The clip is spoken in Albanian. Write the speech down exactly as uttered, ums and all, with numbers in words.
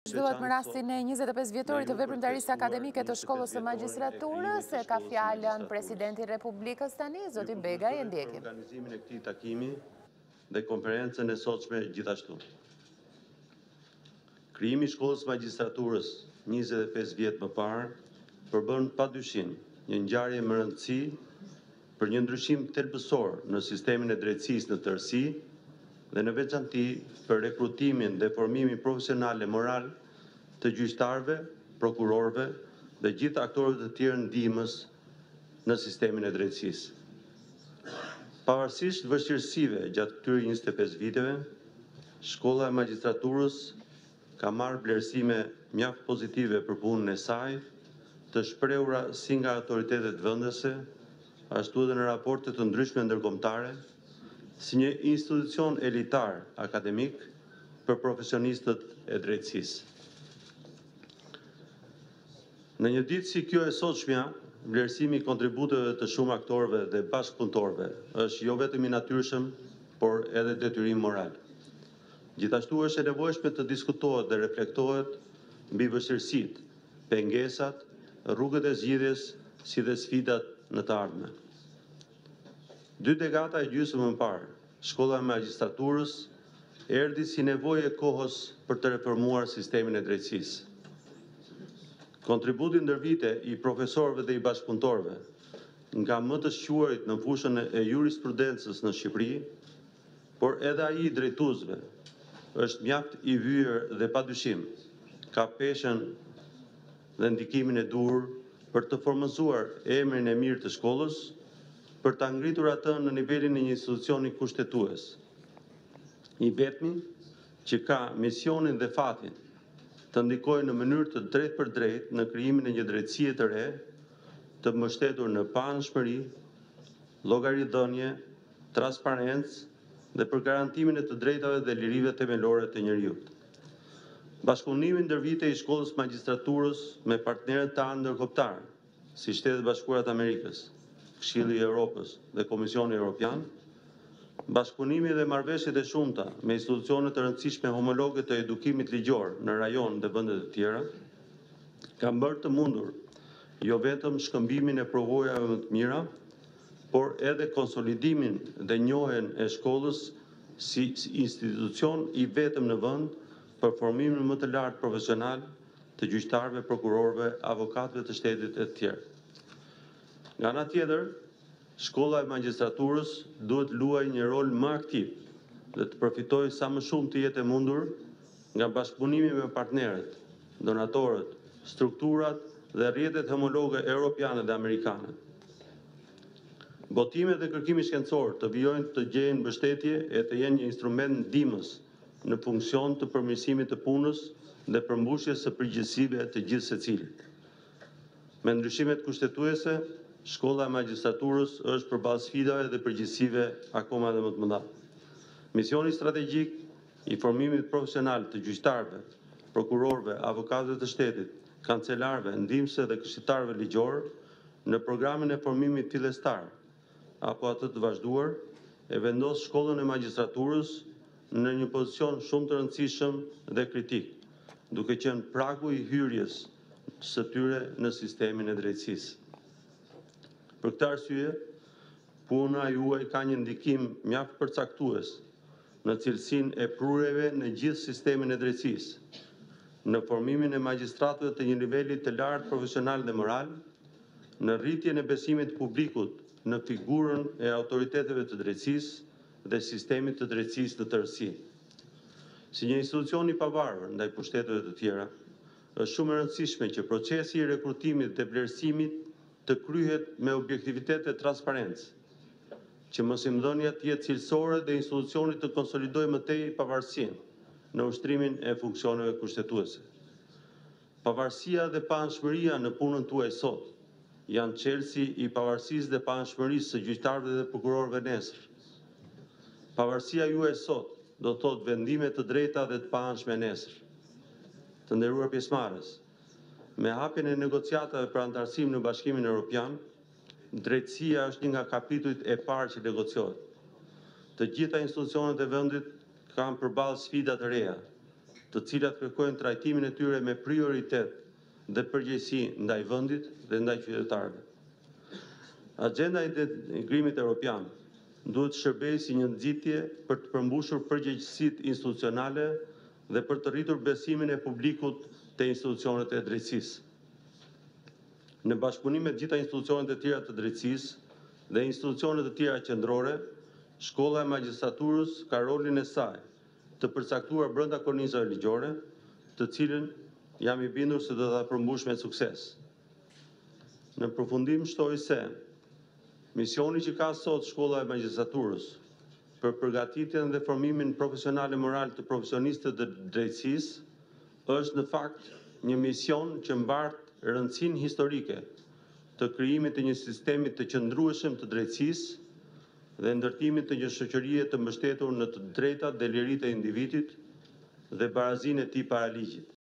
Zhvillohet më rastin e njëzet e pesë vjetorit të veprimtarisë akademike të Shkollës së Magjistraturës, e ka fjalën Presidenti i Republikës tani, zoti Begaj, e ndjekim. Organizimin e këtij takimi dhe konferencën e sotshme gjithashtu. Krijimi i Shkollës së Magjistraturës njëzet e pesë vjet më parë përbën padyshim një ngjarje më rëndësi për një ndryshim thelbësor në sistemin e drejtësisë në tërësi dhe në veçanti për rekrutimin dhe formimin profesional e moral të gjyqtarëve, prokurorëve dhe gjithë aktorëve të tjerë ndihmës në sistemin e drejtësisë. Pavarësisht vështirësive gjatë këtyre njëzet e pesë viteve, Shkolla e Magjistraturës ka marrë vlerësime mjaft pozitive për punën e saj, të shprehura si nga autoritetet vendese, ashtu edhe në raporte të ndryshme ndërkombëtare, si një institucion elitar akademik për profesionistët e drejtësisë. Në një ditë si kjo e sotshmja, vlerësimi i kontributeve të shumë aktorëve dhe bashkëpunëtorëve është jo vetëm i natyrshëm, por edhe detyrim moral. Gjithashtu është e nevojshme të diskutohet dhe reflektohet mbi vështirësitë, pengesat, rrugët e zgjidhjes, si dhe sfidat në të ardhmen. Dy dekada e gjysmë më parë, Shkolla e Magjistraturës erdhi si nevojë e kohës për të reformuar sistemin e drejtësisë. Kontributi ndër vite i profesorëve dhe i bashkëpunëtorëve, nga më të shquarit në fushën e jurisprudencës në Shqipëri, por edhe ai i drejtuesve, është mjaft i vyer dhe padyshim ka peshën dhe ndikimin e dur për të formëzuar emrin e mirë të shkollës, për ta ngritur atë në nivelin e një institucioni kushtetues. I vetmi që ka misionin dhe fatin të ndikojë në mënyrë të drejtë për drejtë në krijimin e një drejtësie të re, të mbështetur në paanshmëri, llogaridhënie, transparencë dhe për garantimin e të drejtave dhe lirive themelore të njerëzit. Bashkëpunimi ndër vite i Shkollës Magjistraturës me partnerët tanë ndërkombëtar, si Shtetet Bashkuara të Amerikës, Këshilli i Evropës dhe Komisioni Evropian, bashkëpunimi dhe marrëveshjet e shumta me institucione të rëndësishme homologe të edukimit ligjor në rajon dhe vende të tjera, kanë bërë të mundur jo vetëm shkëmbimin e përvojave më të mira, por edhe konsolidimin dhe njohjen e shkollës si institucion i vetëm në vend për formimin më të lartë profesional të gjyqtarëve, prokurorëve, avokatëve të shtetit e të tjerë. Nga ana tjetër, Shkolla e Magjistraturës duhet luajë një rol më aktiv dhe të përfitojë sa më shumë të jetë e mundur nga bashkëpunimi me partnerët, donatorët, strukturat dhe rrjetet homologe europiane dhe amerikane. Botimet dhe kërkimi shkencor të vijojnë të gjejnë mbështetje e të jenë një instrument ndihmës në funksion të përmirësimit të punës dhe përmbushjes së përgjegjësive të gjithë secilit. Me ndryshimet kushtetuese, Shkolla e Magjistraturës është përballë sfidave dhe përgjegjësive akoma dhe më të mëdha. Misioni strategjik i formimit profesional të gjyqtarëve, prokurorëve, avokatëve të shtetit, kancelarëve, ndihmësve dhe këshilltarëve ligjor në programin e formimit fillestar apo atë të vazhduar, e vendos Shkollën e Magjistraturës në një pozicion shumë të rëndësishëm dhe kritik, duke qenë pragu i hyrjes së tyre në sistemin e drejtësisë. Për këtë arsye, puna juaj ka një ndikim mjaft përcaktues në cilësinë e prurjeve në gjithë sistemin e drejtësisë, në formimin e magjistratëve të një niveli të lartë profesional dhe moral, në rritjen e besimit të publikut në figurën e autoriteteve të drejtësisë dhe sistemit të drejtësisë në tërësi. Si një institucion i pavarur ndaj pushteteve të tjera, është shumë e rëndësishme që procesi i rekrutimit dhe vlerësimit të kryhet me objektivitet dhe transparencë, që mosimdhënia të jetë cilësore dhe institucioni të konsolidojë më tej pavarësinë në ushtrimin e funksioneve kushtetuese. Pavarësia dhe paanshmëria në punën tuaj sot janë çelësi i pavarësisë dhe paanshmërisë së gjyqtarëve dhe prokurorëve nesër. Pavarësia juaj sot do të thotë vendime të drejta dhe të paanshme nesër. Të nderuar pjesëmarrës, me hapjen e negociatave për antarësim në Bashkimin Evropian, drejtësia është një nga kapitujt e parë që negociohet. Të gjitha institucionet e vendit kanë përballë sfida të reja, të cilat kërkojnë trajtimin e tyre me prioritet dhe përgjegjësi ndaj vendit dhe ndaj qytetarëve. Agenda e integrimit evropian duhet të shërbejë si një nxitje për të përmbushur përgjegjësitë institucionale dhe për të rritur besimin e publikut te institucionet e drejtësisë. Në bashkëpunim me të gjitha institucionet e tjera të drejtësisë dhe institucionet e tjera qendrore, Shkolla e Magjistraturës ka rolin e saj të përcaktuar brenda kornizave ligjore, të cilën jam i bindur se do ta përmbush me sukses. Në përfundim shtoj se misioni që ka sot Shkolla e Magjistraturës për përgatitjen dhe formimin profesional e moral të profesionistëve të drejtësisë është në fakt një mision që mbart rëndësinë historike të krijimit të një sistemi të qëndrueshëm të drejtësisë dhe ndërtimit të një shoqërie të mbështetur në të drejtat dhe liritë e individit dhe barazinë e tij para ligjit.